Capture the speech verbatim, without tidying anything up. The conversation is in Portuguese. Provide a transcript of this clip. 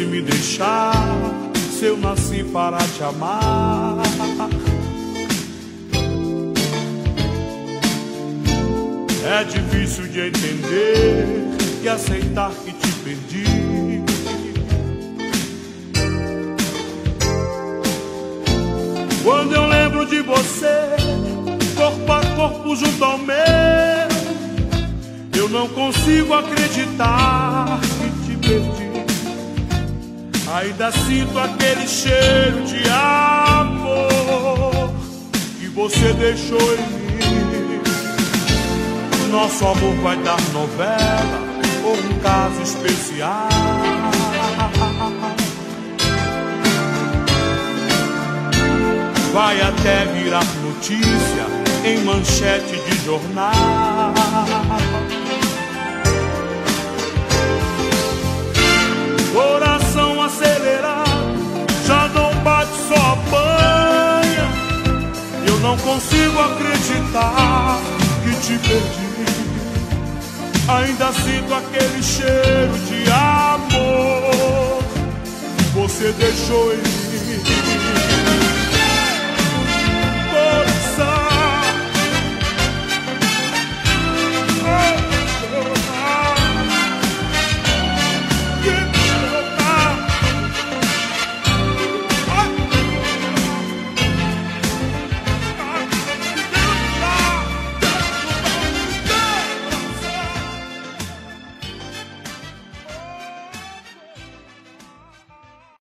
se me deixar, se eu nasci para te amar. É difícil de entender e aceitar que te perdi. Quando eu lembro de você, corpo a corpo junto ao meu, eu não consigo acreditar que te perdi. Ainda sinto aquele cheiro de amor que você deixou em mim. Nosso amor vai dar novela ou um caso especial. Vai até virar notícia em manchete de jornal. Coração acelerado, já não bate, só apanha. Eu não consigo acreditar que te perdi. Ainda sinto aquele cheiro de amor que você deixou em mim.